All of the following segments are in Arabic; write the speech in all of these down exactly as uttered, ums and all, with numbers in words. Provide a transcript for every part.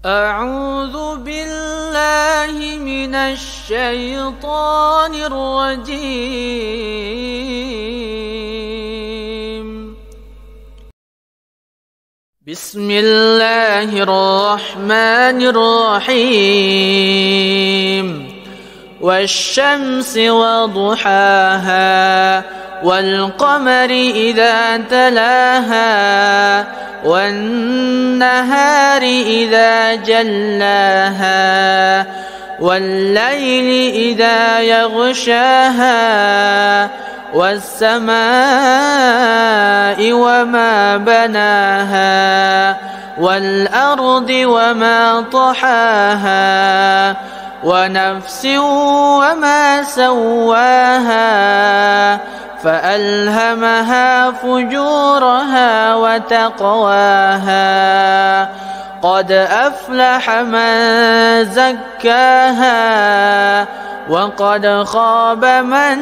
أعوذ بالله من الشيطان الرجيم. بسم الله الرحمن الرحيم. والشمس وضحاها والقمر إذا تلاها والنهار إذا جلاها والليل إذا يغشاها والسماء وما بناها والأرض وما طحاها ونفس وما سواها فألهمها فجورها وتقواها قد أفلح من زكاها وقد خاب من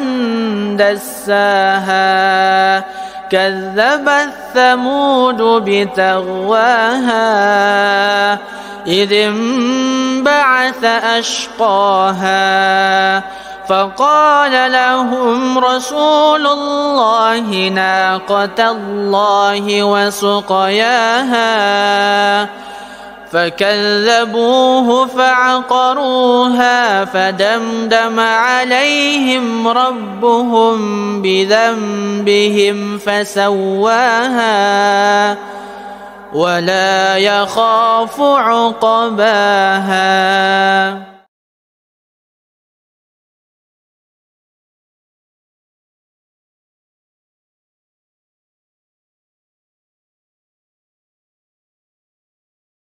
دساها كذبت ثمود بتغواها إذ انبعث أشقاها فقال لهم رسول الله ناقة الله وسقياها فكذبوه فعقروها فدمدم عليهم ربهم بذنبهم فسواها ولا يخاف عقباها.